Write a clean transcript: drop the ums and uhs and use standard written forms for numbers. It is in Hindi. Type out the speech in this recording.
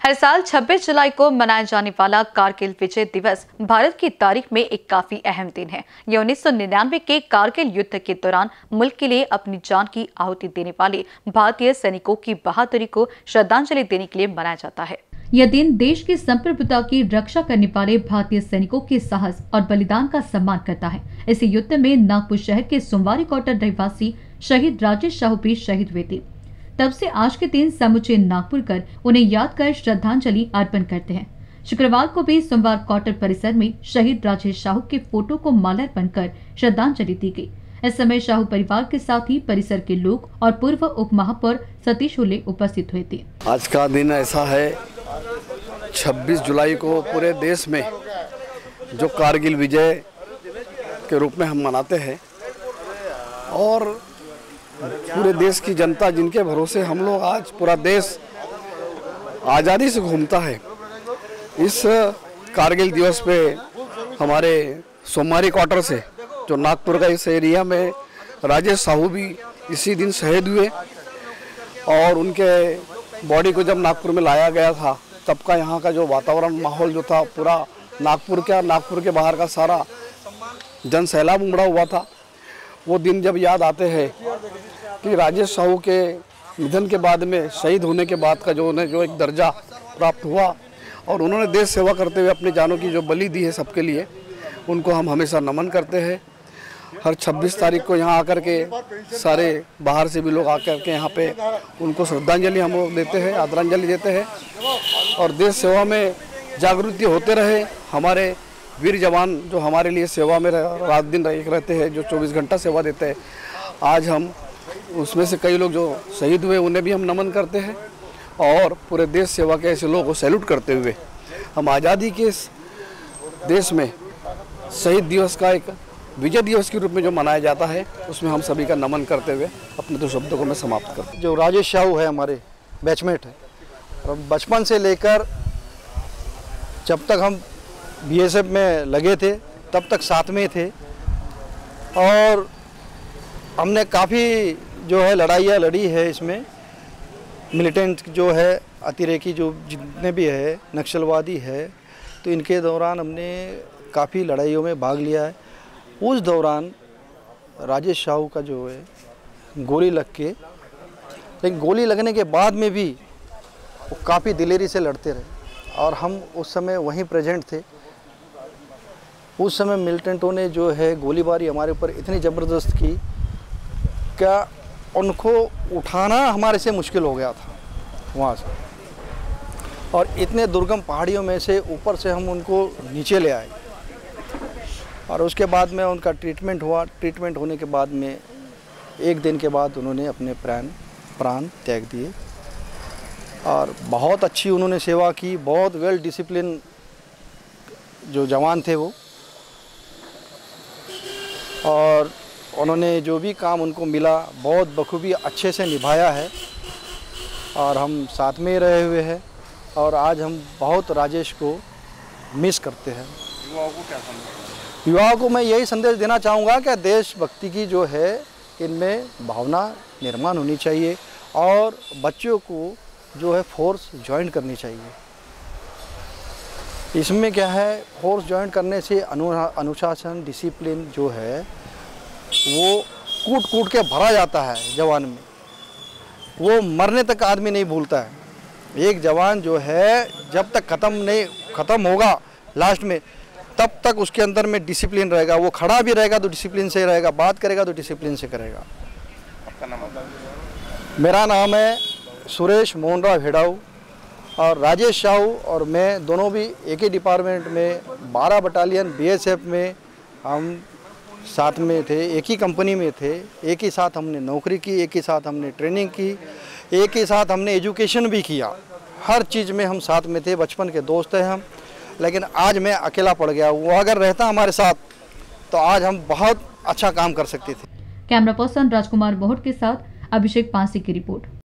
हर साल 26 जुलाई को मनाया जाने वाला कारगिल विजय दिवस भारत की तारीख में एक काफी अहम दिन है। यह 1999 के कारगिल युद्ध के दौरान मुल्क के लिए अपनी जान की आहुति देने वाले भारतीय सैनिकों की बहादुरी को श्रद्धांजलि देने के लिए मनाया जाता है। यह दिन देश की संप्रभुता की रक्षा करने वाले भारतीय सैनिकों के साहस और बलिदान का सम्मान करता है। इस युद्ध में नागपुर शहर के सोमवारी क्वार्टर रहवासी शहीद राजेश साहू भी शहीद हुए थे। तब से आज के दिन समूचे नागपुर कर उन्हें याद कर श्रद्धांजलि अर्पण करते हैं। शुक्रवार को भी सोमवार क्वार्टर परिसर में शहीद राजेश साहू के फोटो को माल्यार्पण कर श्रद्धांजलि दी गई। इस समय साहू परिवार के साथ ही परिसर के लोग और पूर्व उप महापौर सतीश होले उपस्थित हुए थे। आज का दिन ऐसा है, 26 जुलाई को पूरे देश में जो कारगिल विजय के रूप में हम मनाते हैं और पूरे देश की जनता जिनके भरोसे हम लोग आज पूरा देश आज़ादी से घूमता है। इस कारगिल दिवस पे हमारे सोमवारी क्वार्टर से जो नागपुर का इस एरिया में राजेश साहू भी इसी दिन शहीद हुए और उनके बॉडी को जब नागपुर में लाया गया था तब का यहाँ का जो वातावरण माहौल जो था पूरा नागपुर के बाहर का सारा जन सैलाब उमड़ा हुआ था। वो दिन जब याद आते हैं कि राजेश साहू के निधन के बाद में शहीद होने के बाद का जो उन्हें जो एक दर्जा प्राप्त हुआ और उन्होंने देश सेवा करते हुए अपनी जानों की जो बलि दी है सबके लिए, उनको हम हमेशा नमन करते हैं। हर 26 तारीख को यहाँ आकर के सारे बाहर से भी लोग आकर के यहाँ पे उनको श्रद्धांजलि हम लोग देते हैं, आदरांजलि देते हैं और देश सेवा में जागृति होते रहे। हमारे वीर जवान जो हमारे लिए सेवा में रात दिन रहते हैं, जो 24 घंटा सेवा देते हैं, आज हम उसमें से कई लोग जो शहीद हुए उन्हें भी हम नमन करते हैं और पूरे देश सेवा के ऐसे लोगों को सैल्यूट करते हुए हम आज़ादी के इस देश में शहीद दिवस का एक विजय दिवस के रूप में जो मनाया जाता है उसमें हम सभी का नमन करते हुए अपने 2 शब्दों को मैं समाप्त करता हूँ। जो राजेश साहू है हमारे बैचमेट है और बचपन से लेकर जब तक हम बीएसएफ में लगे थे तब तक साथ में थे और हमने काफ़ी जो है लड़ाइयाँ लड़ी है। इसमें मिलिटेंट जो है, अतिरेकी जो जितने भी है, नक्सलवादी है, तो इनके दौरान हमने काफ़ी लड़ाइयों में भाग लिया है। उस दौरान राजेश साहू का जो है गोली लग के, लेकिन गोली लगने के बाद में भी वो काफ़ी दिलेरी से लड़ते रहे और हम उस समय वहीं प्रेजेंट थे। उस समय मिलिटेंटों ने जो है गोलीबारी हमारे ऊपर इतनी ज़बरदस्त की क्या उनको उठाना हमारे से मुश्किल हो गया था वहाँ से, और इतने दुर्गम पहाड़ियों में से ऊपर से हम उनको नीचे ले आए और उसके बाद में उनका ट्रीटमेंट हुआ। ट्रीटमेंट होने के बाद में 1 दिन के बाद उन्होंने अपने प्राण त्याग दिए और बहुत अच्छी उन्होंने सेवा की। बहुत वेल डिसिप्लिन जो जवान थे वो, और उन्होंने जो भी काम उनको मिला बहुत बखूबी अच्छे से निभाया है और हम साथ में ही रहे हुए हैं और आज हम बहुत राजेश को मिस करते हैं। युवाओं को क्या संदेश? युवाओं को मैं यही संदेश देना चाहूँगा कि देशभक्ति की जो है इनमें भावना निर्माण होनी चाहिए और बच्चों को जो है फोर्स ज्वाइन करनी चाहिए। इसमें क्या है, फोर्स ज्वाइन करने से अनुशासन डिसिप्लिन जो है वो कूट कूट के भरा जाता है जवान में, वो मरने तक आदमी नहीं भूलता है। एक जवान जो है जब तक ख़त्म होगा लास्ट में, तब तक उसके अंदर में डिसिप्लिन रहेगा। वो खड़ा भी रहेगा तो डिसिप्लिन से रहेगा, बात करेगा तो डिसिप्लिन से करेगा। आपका नाम? मेरा नाम है सुरेश मोहनराव हेड़ाऊ और राजेश साहू और मैं दोनों भी एक ही डिपार्टमेंट में 12 बटालियन बीएसएफ में हम साथ में थे, एक ही कंपनी में थे, एक ही साथ हमने नौकरी की, एक ही साथ हमने ट्रेनिंग की, एक ही साथ हमने एजुकेशन भी किया। हर चीज़ में हम साथ में थे, बचपन के दोस्त हैं हम। लेकिन आज मैं अकेला पड़ गया। वो अगर रहता हमारे साथ तो आज हम बहुत अच्छा काम कर सकते थे। कैमरा पर्सन राजकुमार बोहट के साथ अभिषेक पांसी की रिपोर्ट।